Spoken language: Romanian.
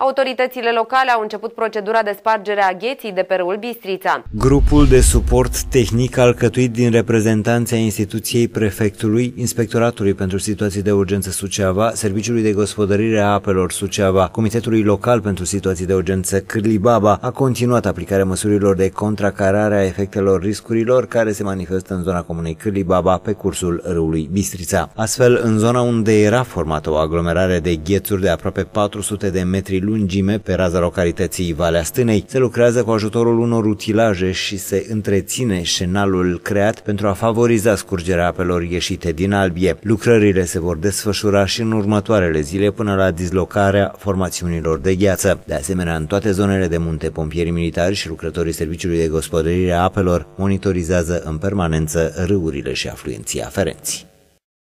Autoritățile locale au început procedura de spargere a gheții de pe râul Bistrița. Grupul de suport tehnic alcătuit din reprezentanții ai instituției prefectului, Inspectoratului pentru Situații de Urgență Suceava, Serviciului de Gospodărire a Apelor Suceava, Comitetului Local pentru Situații de Urgență Cârlibaba a continuat aplicarea măsurilor de contracarare a efectelor riscurilor care se manifestă în zona comunei Cârlibaba pe cursul râului Bistrița. Astfel, în zona unde era formată o aglomerare de ghețuri de aproape 400 de metri lungime pe raza localității Valea Stânei, se lucrează cu ajutorul unor utilaje și se întreține șenalul creat pentru a favoriza scurgerea apelor ieșite din albie. Lucrările se vor desfășura și în următoarele zile până la dislocarea formațiunilor de gheață. De asemenea, în toate zonele de munte, pompierii militari și lucrătorii Serviciului de Gospodărire a Apelor monitorizează în permanență râurile și afluenții aferenți.